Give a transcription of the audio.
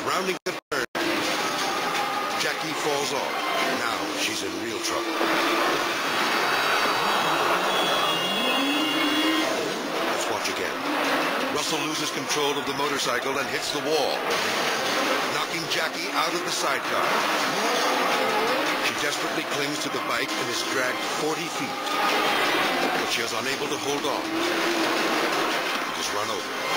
Rounding the turn, Jackie falls off. Now she's in real trouble. Let's watch again. Russell loses control of the motorcycle and hits the wall, knocking Jackie out of the sidecar. She desperately clings to the bike and is dragged 40 feet, but she is unable to hold on. She is run over.